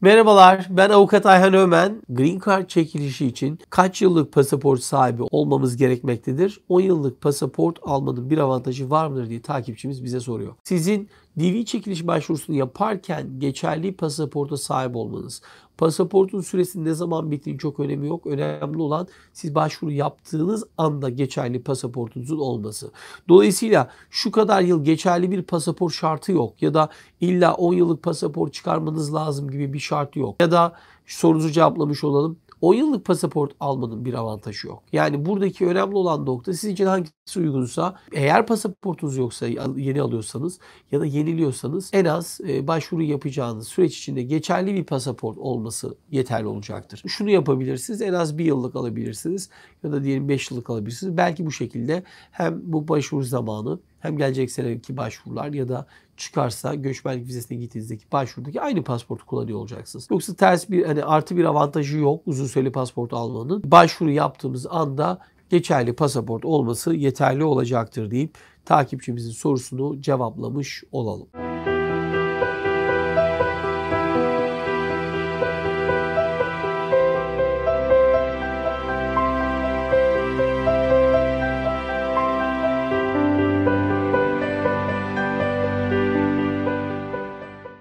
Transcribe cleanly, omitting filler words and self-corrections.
Merhabalar, ben Avukat Ayhan Ömen. Green Card çekilişi için kaç yıllık pasaport sahibi olmamız gerekmektedir? 10 yıllık pasaport almanın bir avantajı var mıdır diye takipçimiz bize soruyor. Sizin DV çekiliş başvurusunu yaparken geçerli pasaporta sahip olmanız, pasaportun süresinin ne zaman bittiğinin çok önemi yok. Önemli olan siz başvuru yaptığınız anda geçerli pasaportunuzun olması. Dolayısıyla şu kadar yıl geçerli bir pasaport şartı yok ya da illa 10 yıllık pasaport çıkarmanız lazım gibi bir şart yok. Ya da sorunuzu cevaplamış olalım. 10 yıllık pasaport almanın bir avantajı yok. Yani buradaki önemli olan nokta sizin için hangisi uygunsa, eğer pasaportunuz yoksa yeni alıyorsanız ya da yeniliyorsanız en az başvuru yapacağınız süreç içinde geçerli bir pasaport olması yeterli olacaktır. Şunu yapabilirsiniz, en az 1 yıllık alabilirsiniz ya da diyelim 5 yıllık alabilirsiniz. Belki bu şekilde hem bu başvuru zamanı hem gelecek seneki başvurular ya da çıkarsa göçmenlik vizesine gittiğinizdeki başvurudaki aynı pasaportu kullanıyor olacaksınız. Yoksa ters bir artı bir avantajı yok uzun süreli pasaport almanın. Başvuru yaptığımız anda geçerli pasaport olması yeterli olacaktır deyip takipçimizin sorusunu cevaplamış olalım.